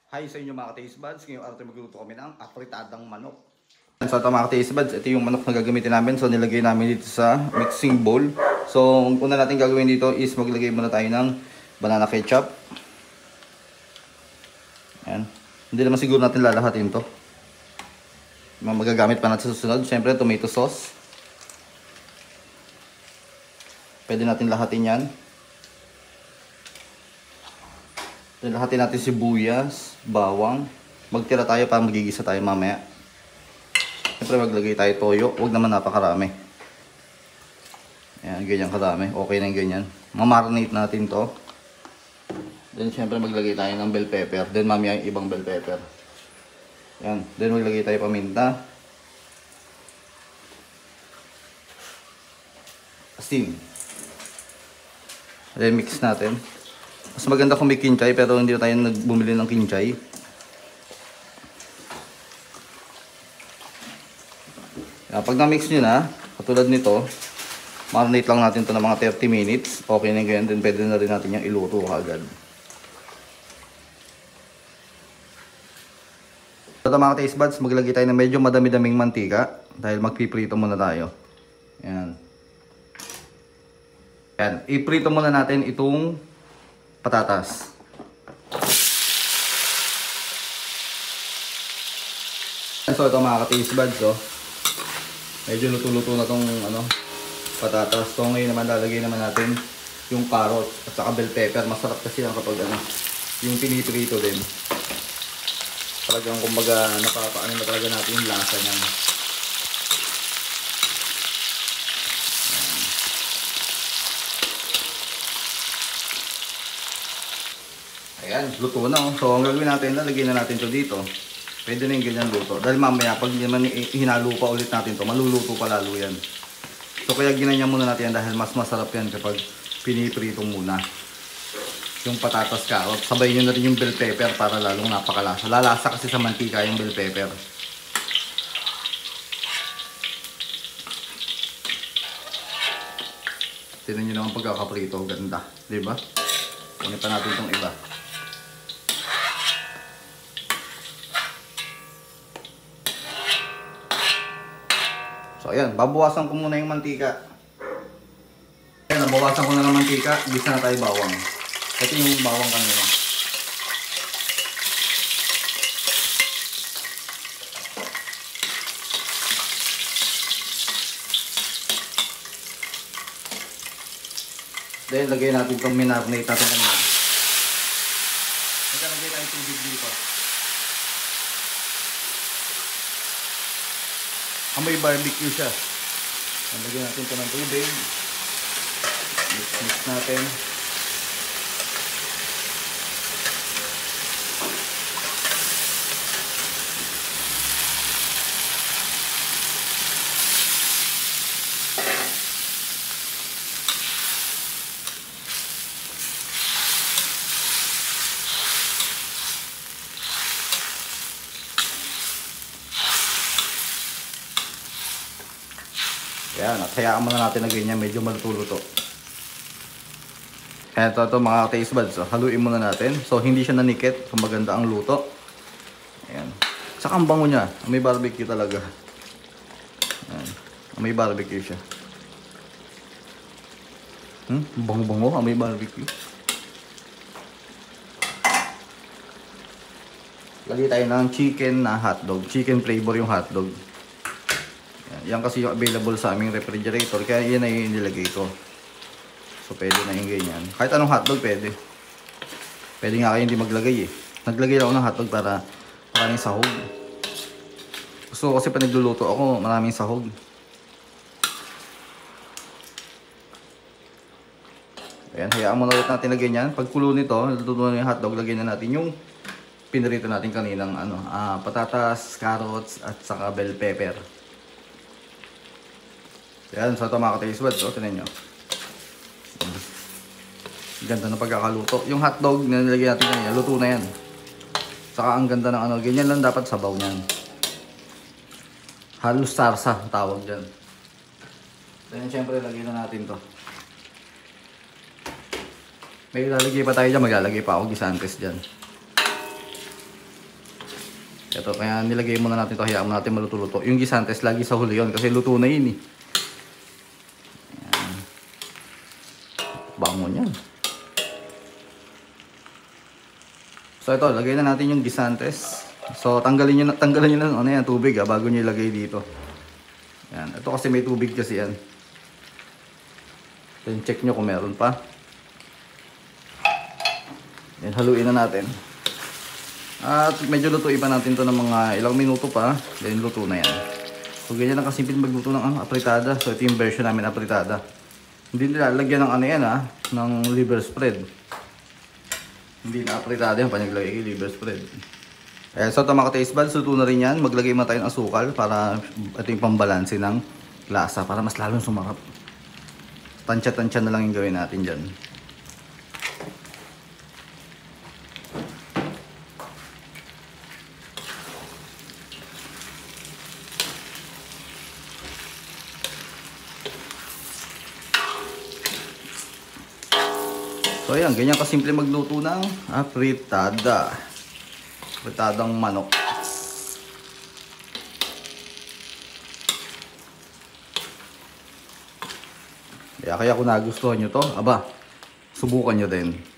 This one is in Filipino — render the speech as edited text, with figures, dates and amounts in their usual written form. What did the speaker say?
Hi sa inyo mga taste buds. Ngayong araw tayo magluluto kami ng apritadang manok. So ito mga taste buds, ito yung manok na gagamitin namin. So nilagay namin dito sa mixing bowl. So ang una natin gagawin dito is maglagay muna tayo ng banana ketchup. Ayan. Hindi naman siguro natin lalahatin to. Magagamit pa natin sa susunod. Siyempre tomato sauce. Pwede natin lahatin yan. Then lahatin natin sibuyas, bawang. Magtira tayo para magigisa tayo mamaya. Siyempre maglagay tayo toyo. Huwag naman napakarami. Ayan, ganyan karami. Okay na yung ganyan. Mamarinate natin to. Then siyempre maglagay tayo ng bell pepper. Then mamaya yung ibang bell pepper. Ayan. Then maglagay tayo paminta. Asin. Then mix natin. Mas maganda kung may kinchay pero hindi tayo nagbumili ng kinchay. Pag na-mix nyo na, katulad nito, marinate lang natin ito ng mga 30 minutes. Okay na ganyan, then pwede na rin natin yung iluto agad. So mga taste buds, maglagay tayo ng medyo madami-daming mantika dahil magpiprito muna tayo. Ayan. Ayan. Iprito muna natin itong patatas. So ito mga ka-taste buds, oh. Medyo luto-luto na tong patatas. So ngayon naman lalagay naman natin yung carrots at saka bell pepper. Masarap kasi yan kapag yung piniprito din. Talagang kumbaga napapaano na talaga natin yung lasa niyan. Ayan, luto na, oh. So ang gagawin natin, lalagyan na natin to dito. Pwede na yung ganyan luto. Dahil mamaya, pag naman hinalo pa ulit natin to, maluluto pa lalo yan. So kaya ginanyan muna natin yan dahil mas masarap yan kapag piniprito muna. Yung patatas carrot. Sabay nyo na rin yung bell pepper para lalong napakalasa. Lalasa kasi sa mantika yung bell pepper. Tignan nyo naman pagkakaprito. Ganda. Diba? Kunin pa natin itong iba. So ayan, babawasan ko muna yung mantika. Ayan, nabawasan ko na ng mantika. Gisa na tayo bawang. Ito yung bawang kanina. Then lagay natin itong minarinate natin kanina. Nagkalagay tayo tubig dito. Amoy barbecue siya. Lagyan natin ito ng tubig. Mix natin. Ayan, at hayaan muna natin na ganyan, medyo maluto-luto. Kaya ito mga taste buds, so, haluin muna natin. So hindi siya nanikit, so maganda ang luto. Ayan. Saka ang bango niya, may barbecue talaga. Ayan. May barbecue siya. Bango-bango, may barbecue. Lagay tayo ng chicken na hotdog. Chicken flavor yung hotdog. Yan kasi yung available sa aming refrigerator. Kaya yan na yung nilagay ko. So pwede na yung ganyan. Kahit anong hotdog pwede. Pwede nga kayo hindi maglagay eh. Naglagay ako ng hotdog para maraming sahog. Gusto ko kasi pa nagluluto ako, maraming sahog. Ayan, hayaan muna ulit natin lagyan yan. Pag kulo nito, natutunan na yung hotdog, lagyan na natin yung pinirito natin kaninang patatas, carrots, at saka bell pepper. Yan, so ito mga ka-taste buds, so tinan nyo. Ganda ng pagkakaluto. Yung hotdog na nilagay natin kanina, luto na yan. Saka ang ganda ng ganyan lang dapat sabaw niyan. Halos sarsa tawag dyan. Then syempre lagyan na natin to. May ilalagay pa tayo dyan, maglalagay pa ako gisantes dyan. Ito, kaya nilagay muna natin ito, hayaan muna natin maluto-luto. Yung gisantes, lagi sa huli yun, kasi luto na yun eh. Ayan. Bangon yan. So ito, lagay na natin yung gisantes. So tanggalin nyo na ano yan, tubig bago nyo ilagay dito. Yan. Ito kasi may tubig kasi yan. Then check nyo kung meron pa. Yan, haluin na natin. At medyo lutuin pa natin to ng mga ilang minuto pa. Then luto na yan. So ganyan lang kasimple magluto ng apritada. So ito yung version namin apritada. Hindi nila lagyan ng ano yan ng liver spread. Hindi na apritada yung panaglagay yung liver spread. Ayan, so ito mga taste buds, luto na rin yan. Maglagay mo tayo ng asukal para ito yung pambalanse ng lasa. Para mas lalong sumarap. Tansya-tansya na lang yung gawin natin dyan. So ayan, ganyan kasimple magluto ng apritada. Apritadang manok. Kaya kung nagustuhan nyo to, aba, subukan nyo din.